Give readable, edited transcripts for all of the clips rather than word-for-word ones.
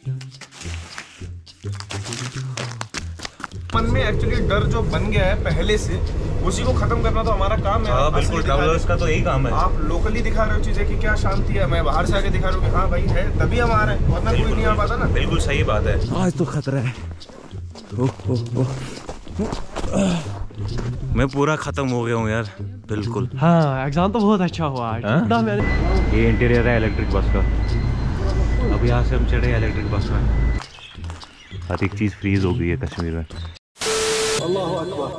मन में एक्चुअली डर जो बन गया है पहले से, उसी को खत्म करना तो हमारा काम है। हाँ बिल्कुल, ट्रैवलर्स का तो यही काम है। आप लोकली दिखा रहे हो चीजें कि क्या शांति है, मैं बाहर से आके दिखा रहा हूँ कि हाँ भाई है, तभी हम आ रहे हैं, वरना कोई नहीं आ पाता ना। बिल्कुल सही बात है। आज तो खतरा है। मैं पूरा खत्म हो गया हूँ यार, बिल्कुल। हाँ एग्जाम तो बहुत अच्छा हुआ आज। ये इंटीरियर है इलेक्ट्रिक बस का। अब यहाँ से हम चढ़े इलेक्ट्रिक बस में। हर एक चीज़ फ्रीज हो गई है कश्मीर में। अल्लाहु अकबर।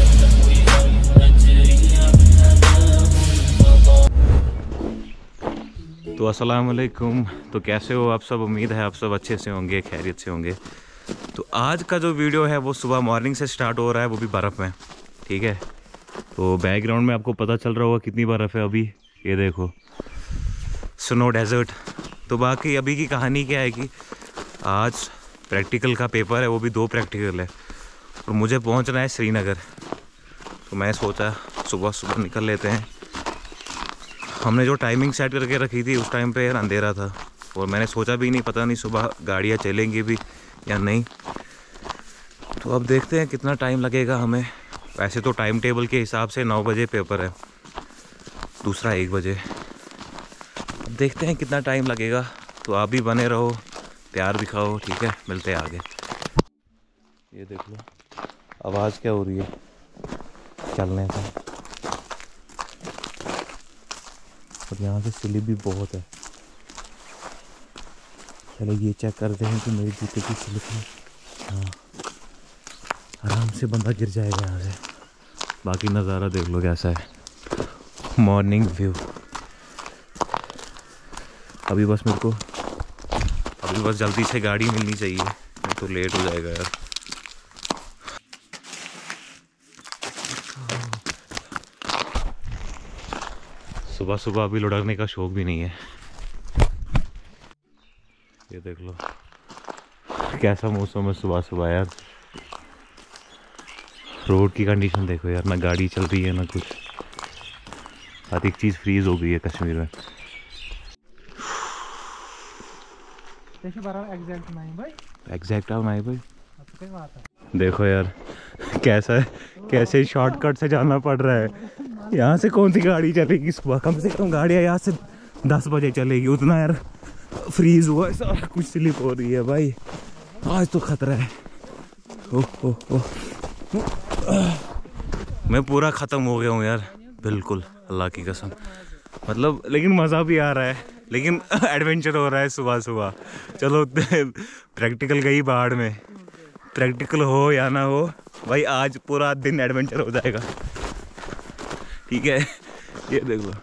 तो अस्सलाम वालेकुम। तो कैसे हो आप सब? उम्मीद है आप सब अच्छे से होंगे, खैरियत से होंगे। तो आज का जो वीडियो है वो सुबह मॉर्निंग से स्टार्ट हो रहा है, वो भी बर्फ़ में। ठीक है, तो बैकग्राउंड में आपको पता चल रहा होगा कितनी बर्फ़ है अभी। ये देखो, स्नो डेजर्ट। तो बाकी अभी की कहानी क्या है कि आज प्रैक्टिकल का पेपर है, वो भी 2 प्रैक्टिकल है, और मुझे पहुंचना है श्रीनगर। तो मैं सोचा सुबह सुबह निकल लेते हैं। हमने जो टाइमिंग सेट करके रखी थी उस टाइम पे यार अंधेरा था, और मैंने सोचा भी नहीं, पता नहीं सुबह गाड़ियाँ चलेंगी भी या नहीं। तो अब देखते हैं कितना टाइम लगेगा हमें। वैसे तो टाइम टेबल के हिसाब से 9 बजे पेपर है, दूसरा 1 बजे। अब देखते हैं कितना टाइम लगेगा। तो आप भी बने रहो, प्यार दिखाओ, ठीक है। मिलते हैं आगे। ये देख लो आवाज़ क्या हो रही है चलने से, और यहाँ से स्लिप भी बहुत है। चलो ये चेक करते हैं कि मेरे जूते की स्लिप है। हाँ, आराम से बंदा गिर जाएगा यहाँ से। बाकी नज़ारा देख लो कैसा है, मॉर्निंग व्यू। अभी बस जल्दी से गाड़ी मिलनी चाहिए, नहीं तो लेट हो जाएगा यार। सुबह सुबह अभी लुढ़कने का शौक भी नहीं है। ये देख लो कैसा मौसम है सुबह सुबह यार। रोड की कंडीशन देखो यार, ना गाड़ी चल रही है ना कुछ। हर एक चीज़ फ्रीज हो गई है कश्मीर में। एग्जैक्ट नहीं भाई। देखो यार कैसे शॉर्टकट से जाना पड़ रहा है। यहाँ से कौन सी गाड़ी चलेगी सुबह? कम से कम गाड़ियाँ यहाँ से 10 बजे चलेगी। उतना यार फ्रीज हुआ है, सारा कुछ स्लिप हो रही है भाई। आज तो खतरा है। मैं पूरा ख़त्म हो गया हूँ यार, बिल्कुल अल्लाह की कसम। मतलब लेकिन मज़ा भी आ रहा है, लेकिन एडवेंचर हो रहा है सुबह सुबह। चलो प्रैक्टिकल गई बाढ़ में, प्रैक्टिकल हो या ना हो भाई, आज पूरा दिन एडवेंचर हो जाएगा। ठीक है, ये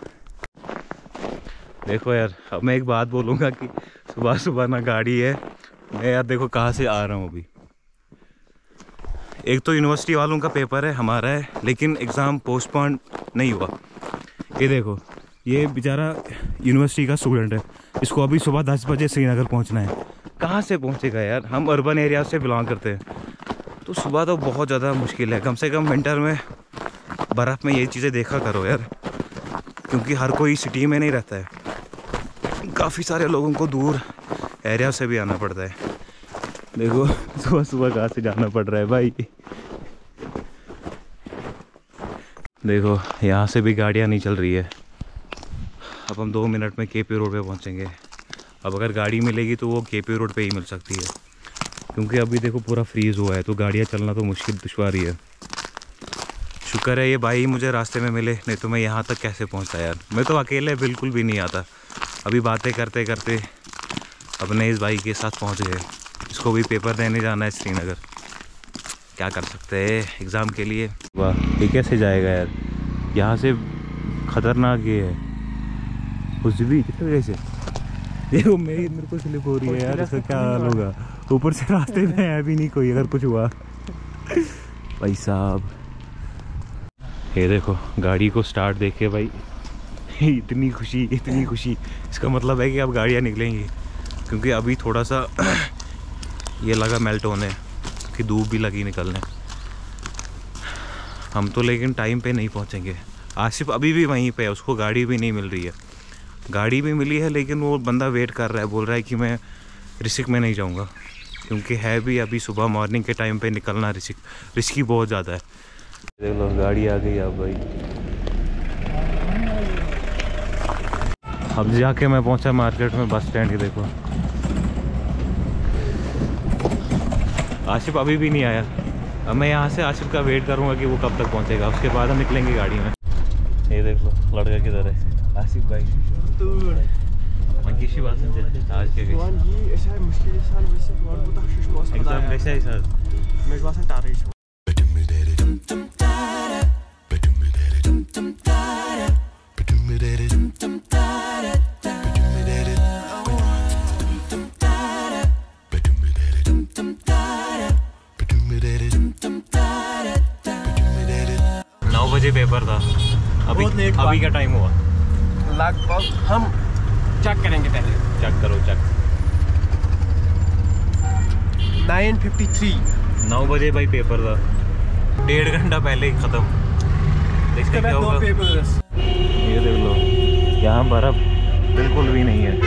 देखो यार। अब मैं एक बात बोलूँगा कि सुबह सुबह ना गाड़ी है। मैं यार देखो कहाँ से आ रहा हूँ अभी। एक तो यूनिवर्सिटी वालों का पेपर है, हमारा है, लेकिन एग्ज़ाम पोस्टपोन नहीं हुआ। ये देखो, ये बेचारा यूनिवर्सिटी का स्टूडेंट है, इसको अभी सुबह 10 बजे श्रीनगर पहुंचना है। कहाँ से पहुंचेगा यार? हम अर्बन एरिया से बिलोंग करते हैं, तो सुबह तो बहुत ज़्यादा मुश्किल है। कम से कम विंटर में बर्फ़ में ये चीज़ें देखा करो यार, क्योंकि हर कोई सिटी में नहीं रहता है। काफ़ी सारे लोगों को दूर एरिया से भी आना पड़ता है। देखो सुबह सुबह कहाँ से जाना पड़ रहा है भाई। देखो यहाँ से भी गाड़ियाँ नहीं चल रही है। अब हम 2 मिनट में केपी रोड पे पहुँचेंगे। अब अगर गाड़ी मिलेगी तो वो केपी रोड पे ही मिल सकती है, क्योंकि अभी देखो पूरा फ्रीज़ हुआ है, तो गाड़ियाँ चलना तो मुश्किल दुश्वारी है। शुक्र है ये भाई मुझे रास्ते में मिले, नहीं तो मैं यहाँ तक कैसे पहुँचता यार। मैं तो अकेले बिल्कुल भी नहीं आता। अभी बातें करते करते अपने इस भाई के साथ पहुँच गए। इसको भी पेपर देने जाना है श्रीनगर। क्या कर सकते हैं एग्ज़ाम के लिए। वाह, ये कैसे जाएगा यार? यहाँ से ख़तरनाक ये है कुछ भी। कितने वजह से देखो मेरे को स्लिप हो रही है यार, इसका क्या हाल होगा? ऊपर से रास्ते में है भी नहीं कोई, अगर कुछ हुआ भाई साहब। ये देखो गाड़ी को स्टार्ट देखे भाई, इतनी खुशी। इसका मतलब है कि अब गाड़ियाँ निकलेंगी, क्योंकि अभी थोड़ा सा ये लगा मेल्ट होने कि धूप भी लगी निकलने। हम तो लेकिन टाइम पे नहीं पहुंचेंगे। आसिफ अभी भी वहीं पे है, उसको गाड़ी भी नहीं मिल रही है। गाड़ी भी मिली है लेकिन वो बंदा वेट कर रहा है, बोल रहा है कि मैं रिस्क में नहीं जाऊँगा, क्योंकि है भी अभी सुबह मॉर्निंग के टाइम पे निकलना रिस्की बहुत ज़्यादा है। देख लो गाड़ी आ गई अब भाई। अब जाके मैं पहुंचा मार्केट में, बस स्टैंड के। देखो आशिफ अभी भी नहीं आया। अब मैं यहाँ से आशिफ का वेट करूँगा कि वो कब तक पहुँचेगा, उसके बाद हम निकलेंगे गाड़ी में। ये देख लो लड़का किधर है, आसिफ भाई। मंकीशी बात आज के एग्जाम कैसे है सर? मैं बासन टार रही हूँ। 9 बजे पेपर था। अभी क्या टाइम हुआ? लगभग हम चेक करेंगे पहले। चेक करो, चेक। 9:53। 9 बजे भाई पेपर था, 1.5 घंटा पहले ही ख़त्म। देखते क्या होगा। ये देख लो यहाँ बर्फ़ बिल्कुल भी नहीं है।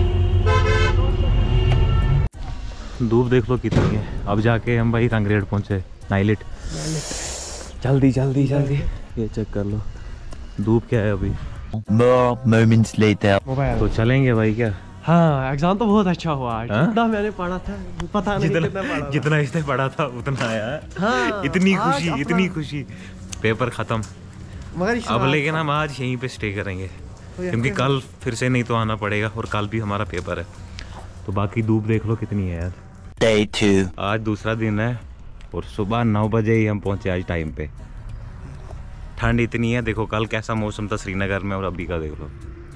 धूप देख लो कितनी है। अब जाके हम भाई रंगरेड पहुँचे, नाइलिट। जल्दी जल्दी जल्दी ये चेक कर लो धूप क्या है अभी। More moments later. तो चलेंगे भाई क्या? हाँ, एग्जाम तो बहुत अच्छा हुआ आज। हाँ? जितना मैंने पढ़ा था पता नहीं कितना पढ़ा था। जितना इसने पढ़ा था उतना आया। हाँ, इतनी आज खुशी, अपना- इतनी खुशी। पेपर ख़त्म। मगर इस अब बार- लेकिन हम आज यहीं पे स्टे करेंगे, क्योंकि कल फिर से नहीं तो आना पड़ेगा, और कल भी हमारा पेपर है। तो बाकी धूप देख लो कितनी है यार। Day 2. आज दूसरा दिन है और सुबह 9 बजे ही हम पहुंचे आज टाइम पे। ठंड इतनी है, देखो कल कैसा मौसम था श्रीनगर में और अभी का देख लो,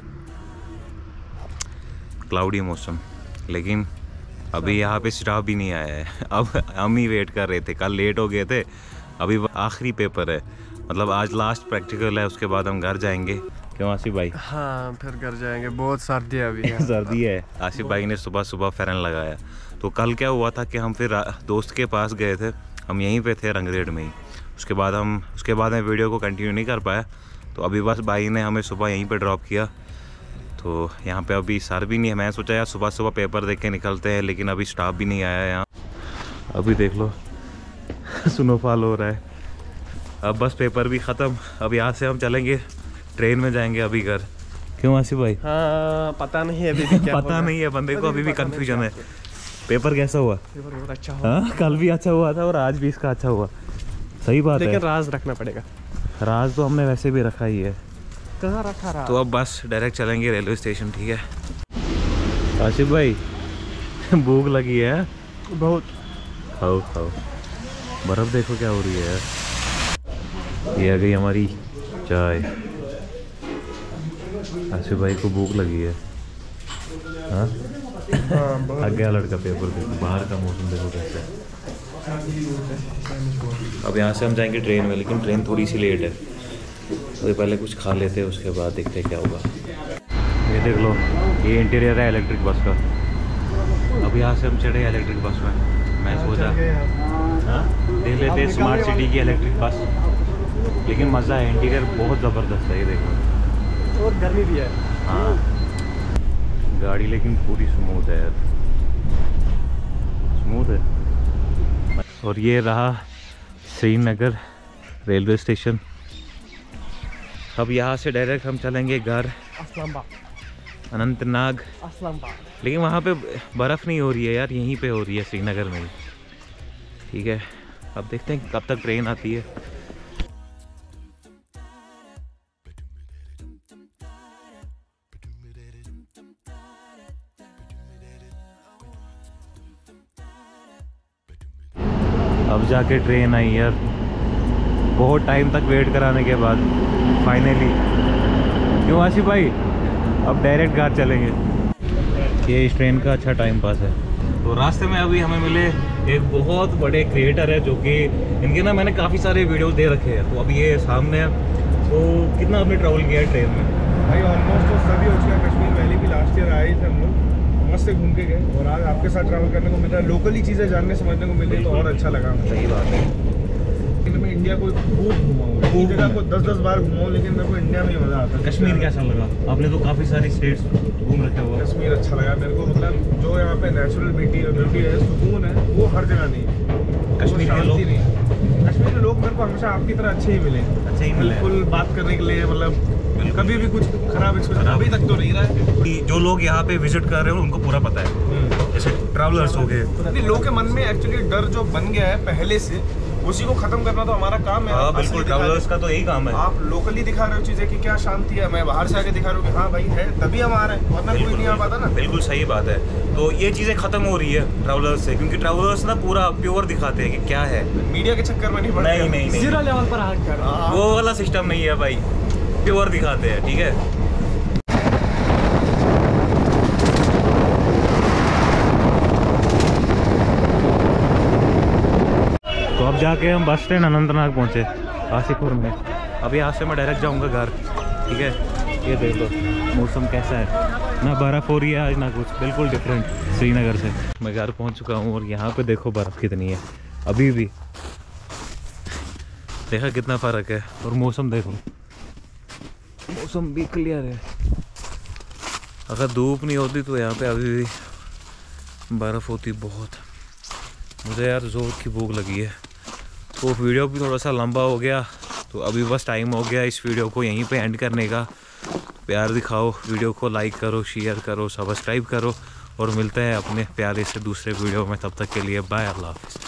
क्लाउडी मौसम। लेकिन अभी यहाँ पे स्टाफ भी नहीं आया है। अब हम ही वेट कर रहे थे, कल लेट हो गए थे। अभी आखिरी पेपर है, मतलब आज लास्ट प्रैक्टिकल है, उसके बाद हम घर जाएंगे। क्यों आसिफ भाई? हाँ, फिर घर जाएंगे। बहुत सर्दी है अभी। सर्दी है। आसिफ भाई ने सुबह सुबह फ़ैरन लगाया। तो कल क्या हुआ था कि हम फिर दोस्त के पास गए थे, हम यहीं पे थे रंगरेड में ही। उसके बाद मैं वीडियो को कंटिन्यू नहीं कर पाया। तो अभी बस भाई ने हमें सुबह यहीं पे ड्रॉप किया। तो यहाँ पे अभी सर भी नहीं है। मैं सोचा यार सुबह सुबह पेपर देख के निकलते हैं, लेकिन अभी स्टाफ भी नहीं आया है यहाँ। अभी देख लो स्नोफॉल हो रहा है। अब बस पेपर भी ख़त्म। अब यहाँ से हम चलेंगे, ट्रेन में जाएंगे अभी घर। क्यों आसिफ भाई? हाँ, पता नहीं अभी भी क्या पता नहीं है बंदे को, अभी भी कंफ्यूजन है। पेपर कैसा हुआ? पेपर बहुत अच्छा हुआ। हाँ, कल भी अच्छा हुआ था और आज भी इसका अच्छा हुआ। सही बात है, लेकिन राज रखना पड़ेगा। राज तो हमने वैसे भी रखा ही है। कहाँ रखा राज? तो अब बस डायरेक्ट चलेंगे रेलवे स्टेशन। ठीक है आशिफ भाई, भूख लगी है बहुत। खाओ खाओ। बर्फ़ देखो क्या हो रही है यार। ये आ गई हमारी चाय। आशिफ भाई को भूख लगी है। हाँ आ गया लड़का पेपर देखो, बाहर का मौसम देखो कैसा है। अब यहाँ से हम जाएंगे ट्रेन में, लेकिन ट्रेन थोड़ी सी लेट है, तो पहले कुछ खा लेते हैं, उसके बाद देखते हैं क्या होगा। ये देख लो, ये इंटीरियर है इलेक्ट्रिक बस का। अब यहाँ से हम चढ़े इलेक्ट्रिक बस में। मैं सोचा हाँ देख लेते हैं स्मार्ट सिटी की इलेक्ट्रिक बस, लेकिन मज़ा है। इंटीरियर बहुत ज़बरदस्त है, ये देखो। और गर्मी भी है। हाँ गाड़ी लेकिन पूरी स्मूथ है यार, स्मूथ है। और ये रहा श्रीनगर रेलवे स्टेशन। अब यहाँ से डायरेक्ट हम चलेंगे घर, अनंतनाग। लेकिन वहाँ पे बर्फ़ नहीं हो रही है यार, यहीं पे हो रही है श्रीनगर में ही। ठीक है, अब देखते हैं कब तक ट्रेन आती है। अब जाके ट्रेन आई यार, बहुत टाइम तक वेट कराने के बाद फाइनली। क्यों आशिफ भाई? अब डायरेक्ट घर चलेंगे। ये इस ट्रेन का अच्छा टाइम पास है। तो रास्ते में अभी हमें मिले एक बहुत बड़े क्रिएटर है, जो कि इनके ना मैंने काफ़ी सारे वीडियोस दे रखे हैं। तो अभी ये सामने है। तो कितना आपने ट्रैवल किया है ट्रेन में? भाई ऑलमोस्ट तो सभी हो चुका। कश्मीर वैली भी लास्ट ईयर आए थे हम लोग, मस्त से घूम के गए, और आज आपके साथ ट्रैवल करने को मिल रहा है। लोकली चीज़ें जानने समझने को मिल रही, तो और अच्छा लगा। सही बात है। में इंडिया को खूब घुमा हूँ, एक जगह को 10-10 बार घुमा हूँ, लेकिन मेरे को इंडिया में ही मज़ा आता है। कश्मीर कैसा लगा? आपने तो काफ़ी सारी स्टेट्स घूम रखे हुआ। कश्मीर अच्छा लगा मेरे को, मतलब जो यहाँ पे नेचुरल ब्यूटी है, सुकून है, वो हर जगह नहीं है। कश्मीर के लोग कश्मीर के लोग मेरे को हमेशा आपकी तरह अच्छे ही मिले, अच्छे ही मिले, बिल्कुल बात करने के लिए, मतलब कभी भी कुछ खराब एक्सपीरियंस अभी तक तो नहीं रहा है। जो लोग यहाँ पे विजिट कर रहे हैं उनको पूरा पता है, जैसे ट्रैवलर्स हो गए। लोगों के मन में एक्चुअली डर जो बन गया है पहले से, उसी को खत्म करना तो हमारा काम है। हाँ बिल्कुल, ट्रैवलर्स का तो यही काम है। आप लोकली दिखा रहे हो चीजें कि क्या शांति है, मैं बाहर से आके दिखा रहा हूँ कि हाँ भाई है, तभी हम आ रहे हैं, वरना कोई नहीं आ पाता ना। बिल्कुल सही बात है। तो ये चीज़ें खत्म हो रही है ट्रैवलर्स से, क्योंकि ट्रैवलर्स ना पूरा प्योर दिखाते हैं कि क्या है। मीडिया के चक्कर में नहीं पड़ते। नहीं, जीरो लेवल पर हार्ड कर। वो वाला सिस्टम नहीं है भाई, प्योर दिखाते हैं, ठीक है। तो अब जाके हम बस स्टैंड अनंतनाग पहुँचे, आसिफपुर में। अब यहाँ से मैं डायरेक्ट जाऊँगा घर, ठीक है। ये देख लो मौसम कैसा है, ना बर्फ़ हो रही है आज ना कुछ, बिल्कुल डिफरेंट श्रीनगर से। मैं घर पहुँच चुका हूँ और यहाँ पे देखो बर्फ़ कितनी है अभी भी, देखा कितना फ़र्क है। और मौसम देखो, मौसम भी क्लियर है। अगर धूप नहीं होती तो यहाँ पे अभी भी बर्फ़ होती बहुत। मुझे यार ज़ोर की भूख लगी है। तो वीडियो भी थोड़ा सा लंबा हो गया, तो अभी बस टाइम हो गया इस वीडियो को यहीं पे एंड करने का। प्यार दिखाओ, वीडियो को लाइक करो, शेयर करो, सब्सक्राइब करो, और मिलते हैं अपने प्यारे से दूसरे वीडियो में। तब तक के लिए बाय, अल्लाह हाफ़िज़।